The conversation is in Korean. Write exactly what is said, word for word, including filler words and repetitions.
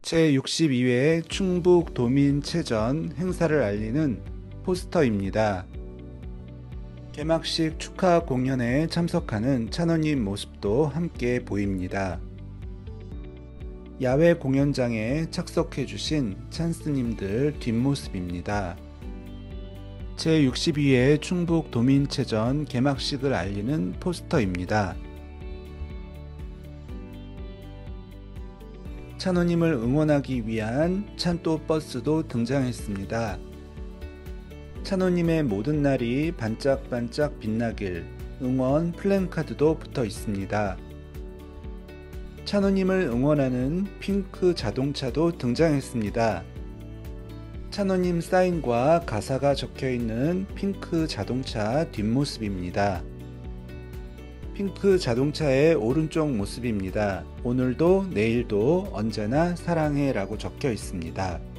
제육십이 회 충북도민체전 행사를 알리는 포스터입니다. 개막식 축하 공연에 참석하는 찬원님 모습도 함께 보입니다. 야외 공연장에 착석해 주신 찬스님들 뒷모습입니다. 제육십이 회 충북도민체전 개막식을 알리는 포스터입니다. 찬호님을 응원하기 위한 찬또 버스도 등장했습니다. 찬호님의 모든 날이 반짝반짝 빛나길 응원 플랜카드도 붙어 있습니다. 찬호님을 응원하는 핑크 자동차도 등장했습니다. 찬호님 사인과 가사가 적혀 있는 핑크 자동차 뒷모습입니다. 핑크 자동차의 오른쪽 모습입니다. 오늘도 내일도 언제나 사랑해 라고 적혀 있습니다.